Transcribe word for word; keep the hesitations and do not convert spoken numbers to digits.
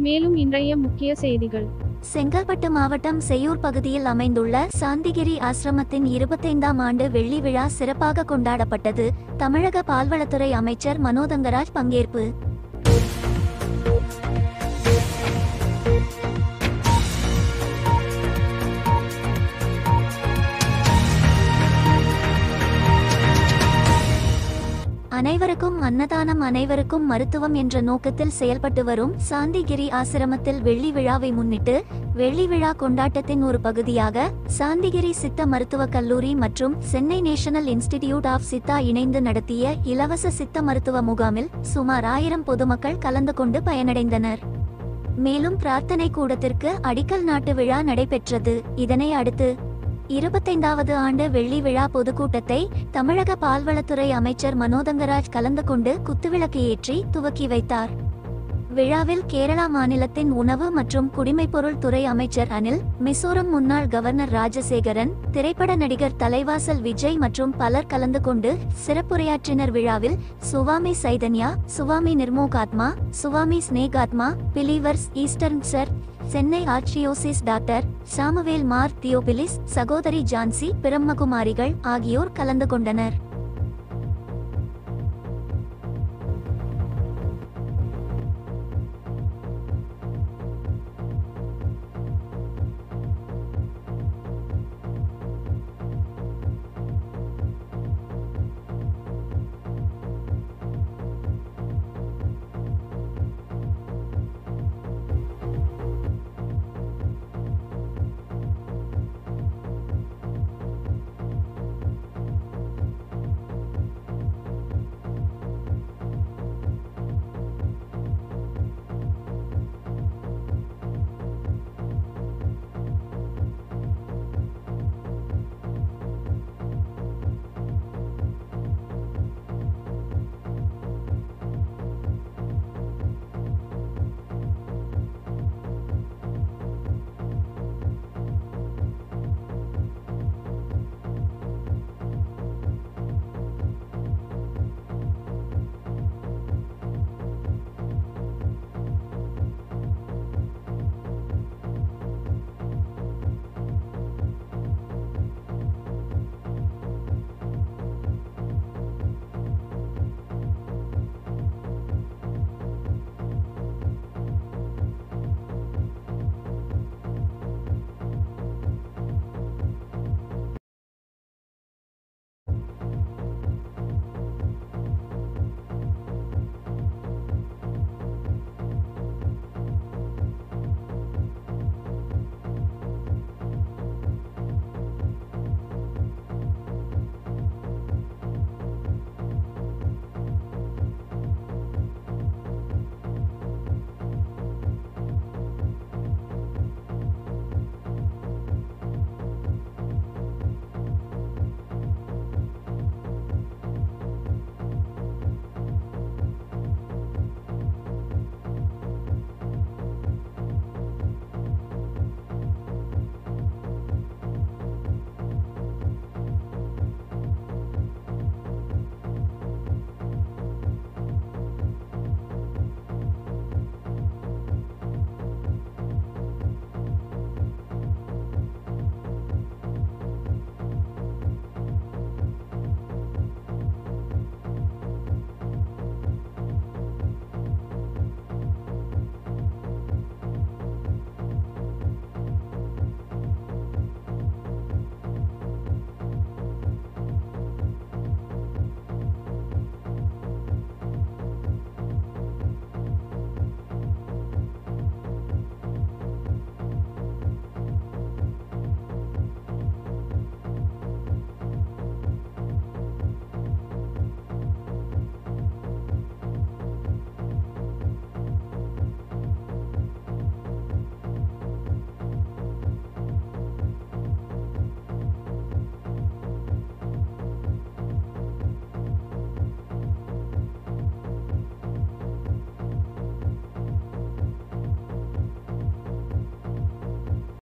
மேலும் இன்றைய முக்கிய செய்திகள். செங்கல்பட்டு மாவட்டம் செய்யூர் பகுதியில் அமைந்துள்ள சாந்திகிரி ஆசிரமத்தின் இருபத்தைந்தாம் ஆண்டு வெள்ளி விழா சிறப்பாக கொண்டாடப்பட்டது. தமிழக பால்வளத்துறை அமைச்சர் மனோதங்கராஜ் பங்கேற்பு. அனைவருக்கும் அன்னதானம், அனைவருக்கும் மருத்துவம் என்ற நோக்கத்தில் செயல்பட்டு வரும் சாந்திகிரி ஆசிரமத்தில் வெள்ளி விழாவை முன்னிட்டு வெள்ளி விழா கொண்டாட்டத்தின் ஒரு பகுதியாக சாந்திகிரி சித்த மருத்துவக் கல்லூரி மற்றும் Chennai national institute of Siddha இணைந்து நடத்திய இலவச சித்த மருத்துவ முகாமில் சுமார் ஆயிரம் பொதுமக்கள் கலந்து கொண்டு பயனடைந்தனர். மேலும் பிரார்த்தனை கூடத்திற்கு அடிக்கல் நாட்டு விழா நடைபெற்றது. இதனை அடுத்து இருபத்தைந்தாவது ஆண்டு வெள்ளி விழா பொதுக்கூட்டத்தை தமிழக பால்வளத்துறை அமைச்சர் மனோதங்கராஜ் கலந்து கொண்டு குத்துவிளக்கு ஏற்றி துவக்கி வைத்தார். விழாவில் கேரளா மாநிலத்தின் உணவு மற்றும் குடிமைப்பொருள் துறை அமைச்சர் அனில், மிசோரம் முன்னாள் கவர்னர் ராஜசேகரன், திரைப்பட நடிகர் தலைவாசல் விஜய் மற்றும் பலர் கலந்து கொண்டு சிறப்புரையாற்றினர். விழாவில் Swami Chaitanya, Swami Nirmohatma, Swami Snehatma, believers eastern church, Chennai archdiocese doctor Samuel Mar Theophilus, சகோதரி ஜான்சி பிரம்மகுமாரிகள் ஆகியோர் கலந்து கொண்டனர்.